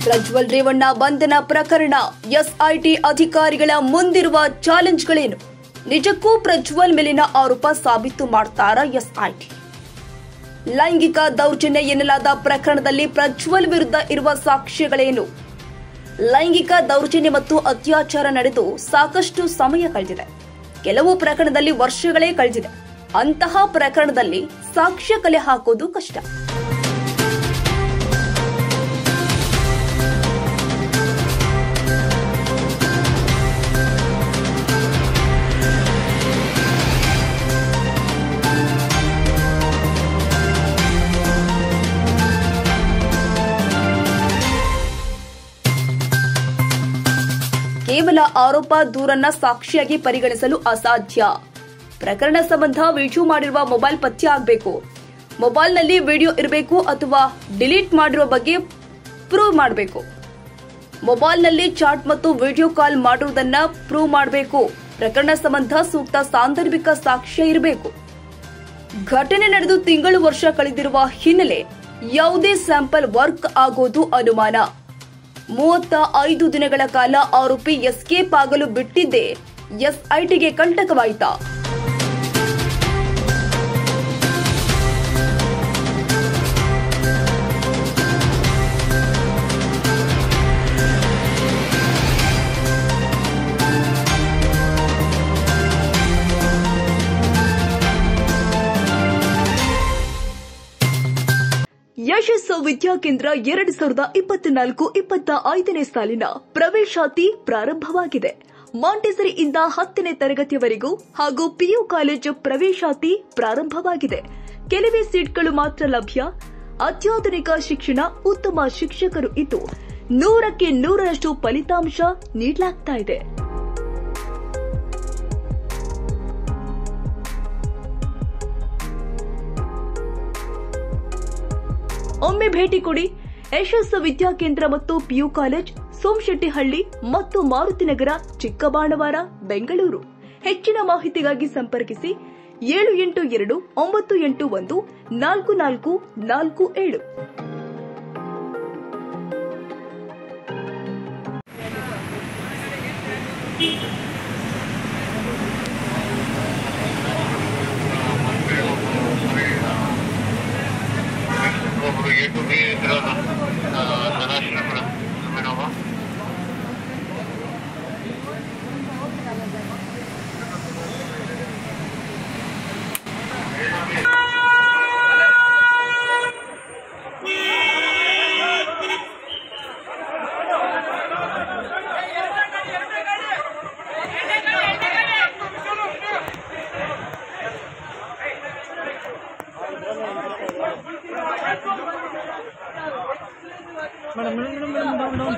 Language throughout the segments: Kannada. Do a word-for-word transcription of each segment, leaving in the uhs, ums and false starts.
ಪ್ರಜ್ವಲ್ ರೇವಣ್ಣ ಬಂಧನ ಪ್ರಕರಣ ಎಸ್ಐಟಿ ಅಧಿಕಾರಿಗಳ ಮುಂದಿರುವ ಚಾಲೆಂಜ್ಗಳೇನು? ನಿಜಕ್ಕೂ ಪ್ರಜ್ವಲ್ ಮೇಲಿನ ಆರೋಪ ಸಾಬೀತು ಮಾಡ್ತಾರಾ ಎಸ್ಐಟಿ? ಲೈಂಗಿಕ ದೌರ್ಜನ್ಯ ಎನ್ನಲಾದ ಪ್ರಕರಣದಲ್ಲಿ ಪ್ರಜ್ವಲ್ ವಿರುದ್ಧ ಇರುವ ಸಾಕ್ಷ್ಯಗಳೇನು? ಲೈಂಗಿಕ ದೌರ್ಜನ್ಯ ಮತ್ತು ಅತ್ಯಾಚಾರ ನಡೆದು ಸಾಕಷ್ಟು ಸಮಯ ಕಳೆದಿದೆ. ಕೆಲವು ಪ್ರಕರಣದಲ್ಲಿ ವರ್ಷಗಳೇ ಕಳೆದಿದೆ. ಅಂತಹ ಪ್ರಕರಣದಲ್ಲಿ ಸಾಕ್ಷ್ಯ ಕಲೆ ಹಾಕೋದು ಕಷ್ಟ. ಕೇವಲ ಆರೋಪ ದೂರನ್ನ ಸಾಕ್ಷಿಯಾಗಿ ಪರಿಗಣಿಸಲು ಅಸಾಧ್ಯ. ಪ್ರಕರಣ ಸಂಬಂಧ ವಿಡಿಯೋ ಮಾಡಿರುವ ಮೊಬೈಲ್ ಪತ್ತೆ ಆಗಬೇಕು. ಮೊಬೈಲ್ನಲ್ಲಿ ವಿಡಿಯೋ ಇರಬೇಕು ಅಥವಾ ಡಿಲೀಟ್ ಮಾಡಿರುವ ಬಗ್ಗೆ ಪ್ರೂವ್ ಮಾಡಬೇಕು. ಮೊಬೈಲ್ನಲ್ಲಿ ಚಾಟ್ ಮತ್ತು ವಿಡಿಯೋ ಕಾಲ್ ಮಾಡುವುದನ್ನ ಪ್ರೂವ್ ಮಾಡಬೇಕು. ಪ್ರಕರಣ ಸಂಬಂಧ ಸೂಕ್ತ ಸಾಂದರ್ಭಿಕ ಸಾಕ್ಷ್ಯ ಇರಬೇಕು. ಘಟನೆ ನಡೆದು ತಿಂಗಳು ವರ್ಷ ಕಳೆದಿರುವ ಹಿನ್ನೆಲೆ ಯಾವುದೇ ಸ್ಯಾಂಪಲ್ ವರ್ಕ್ ಆಗೋದು ಅನುಮಾನ. ಮೂವತ್ತ ಐದು ದಿನಗಳ ಕಾಲ ಆರೋಪಿ ಎಸ್ಕೇಪ್ ಆಗಲು ಬಿಟ್ಟಿದ್ದೇ ಎಸ್ಐಟಿಗೆ ಕಂಟಕವಾಯಿತಾ? ಯಶಸ್ಸು ವಿದ್ಯಾಕೇಂದ್ರ ಎರಡು ಸಾವಿರದ ಇಪ್ಪತ್ನಾಲ್ಕು ಇಪ್ಪತ್ತ ಐದನೇ ಸಾಲಿನ ಪ್ರವೇಶಾತಿ ಪ್ರಾರಂಭವಾಗಿದೆ. ಮಾಂಟೆಸರಿಯಿಂದ ಹತ್ತನೇ ತರಗತಿಯವರೆಗೂ ಹಾಗೂ ಪಿಯು ಕಾಲೇಜು ಪ್ರವೇಶಾತಿ ಪ್ರಾರಂಭವಾಗಿದೆ. ಕೆಲವೇ ಸೀಟ್ಗಳು ಮಾತ್ರ ಲಭ್ಯ. ಅತ್ಯಾಧುನಿಕ ಶಿಕ್ಷಣ, ಉತ್ತಮ ಶಿಕ್ಷಕರು ಇದ್ದು ನೂರಕ್ಕೆ ನೂರರಷ್ಟು ಫಲಿತಾಂಶ ನೀಡಲಾಗ್ತಾ ಇದೆ. ಒಮ್ಮೆ ಭೇಟಿ ಕೊಡಿ. ಯಶಸ್ಸು ವಿದ್ಯಾಕೇಂದ್ರ ಮತ್ತು ಪಿಯು ಕಾಲೇಜ್, ಸೋಮಶೆಟ್ಟಿಹಳ್ಳಿ ಮತ್ತು ಮಾರುತಿನಗರ, ಚಿಕ್ಕಬಾಣವಾರ, ಬೆಂಗಳೂರು. ಹೆಚ್ಚಿನ ಮಾಹಿತಿಗಾಗಿ ಸಂಪರ್ಕಿಸಿ ಏಳು ಎಂಟು ಎರಡು ಒಂಬತ್ತು ಎಂಟು ಒಂದು ನಾಲ್ಕು ನಾಲ್ಕು ನಾಲ್ಕು ಏಳು. Madam, madam, madam, madam, down, down.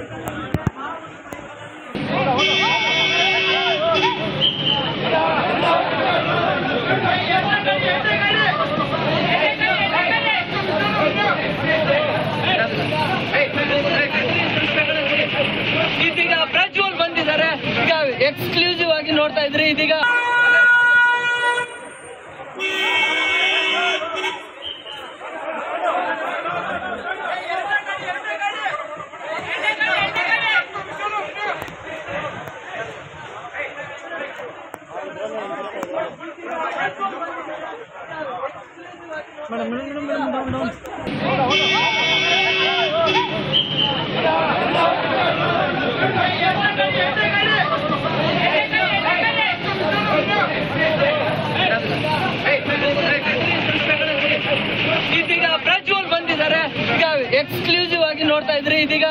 ಇದೀಗ ಪ್ರಜ್ವಲ್ ಬಂದಿದ್ದಾರೆ. ಈಗ ಎಕ್ಸ್ಕ್ಲೂಸಿವ್ ಆಗಿ ನೋಡ್ತಾ ಇದ್ರಿ. ಇದೀಗ Madam, madam, madam, madam, down, down. ಇದೀಗ ಪ್ರಜ್ವಲ್ ಬಂದಿದ್ದಾರೆ. ಈಗ ಎಕ್ಸ್ಕ್ಲೂಸಿವ್ ಆಗಿ ನೋಡ್ತಾ ಇದ್ರಿ. ಇದೀಗ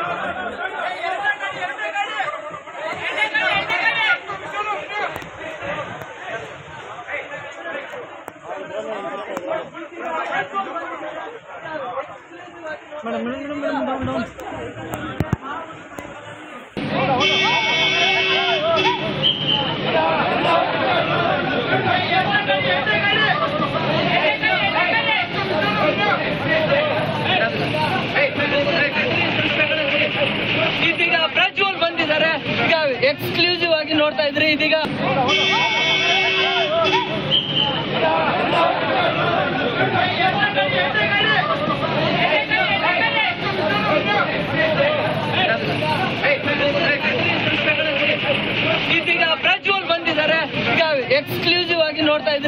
Madam, madam, madam, down, down. ಇದೀಗ ಪ್ರಜ್ವಲ್ ಬಂದಿದ್ದಾರೆ. ಈಗ ಎಕ್ಸ್ಕ್ಲೂಸಿವ್ ಆಗಿ ನೋಡ್ತಾ ಇದ್ರಿ. ಇದೀಗ Hey,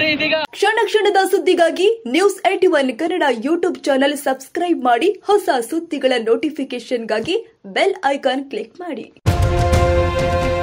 ಇದೀಗ. ಕ್ಷಣ ಕ್ಷಣದ ಸುದ್ದಿಗಾಗಿ news at one Kannada YouTube channel subscribe ಮಾಡಿ. ಹೊಸ ಸುದ್ದಿಗಳ ನೋಟಿಫಿಕೇಶನ್ಗಾಗಿ ಬೆಲ್ ಐಕಾನ್ ಕ್ಲಿಕ್ ಮಾಡಿ.